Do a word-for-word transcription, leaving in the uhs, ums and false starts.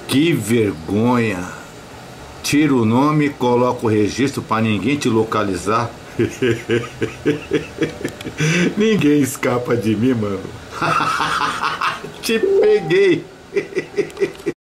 Que vergonha. Tira o nome e coloca o registro para ninguém te localizar. Ninguém escapa de mim, mano. Te peguei.